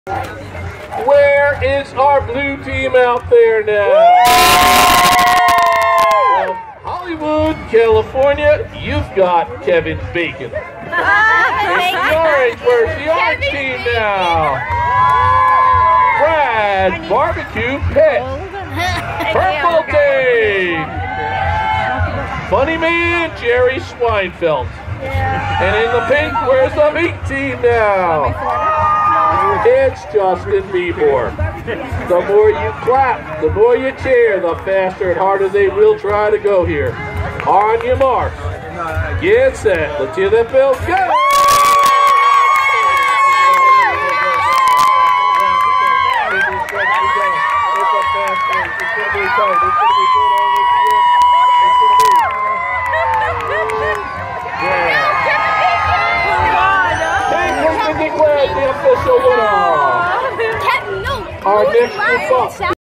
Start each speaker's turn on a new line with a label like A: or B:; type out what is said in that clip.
A: Where is our blue team out there now? From Hollywood, California, you've got Kevin Bacon. Where's the orange team now? Brad Barbecue Pet. Purple team. Funny Man Jerry Schweinfeld. And in the pink, where's the meat team now? It's Justin Bieber. The more you clap, the more you cheer, the faster and harder they will try to go here. On your mark, get set, let's hear that bell go! Declared the official winner. Our next group up.